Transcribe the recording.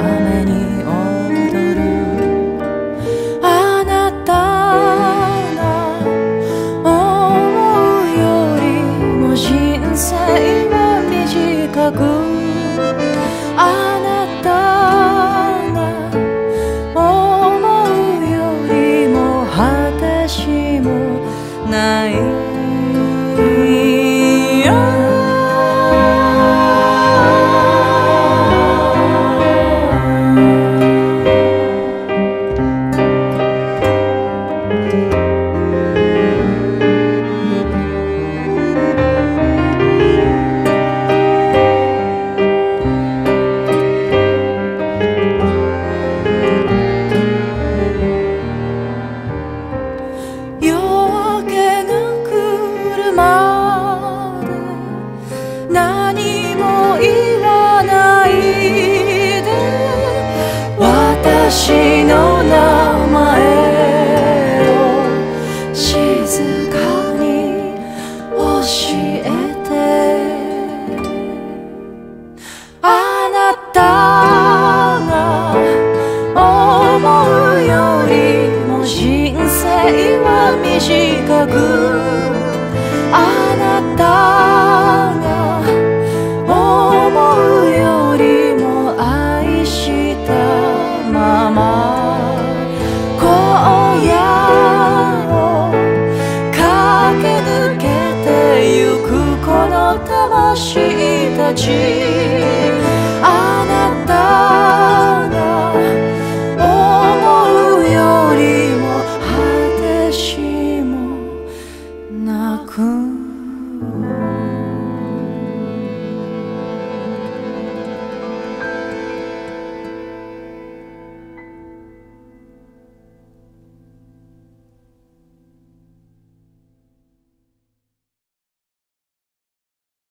雨に踊るあなたが思うよりも人生は短くあなたが思うよりも果てしもない何も言わないで私の名前を静かに教えてあなたが思うよりも人生は短くあなた魂たち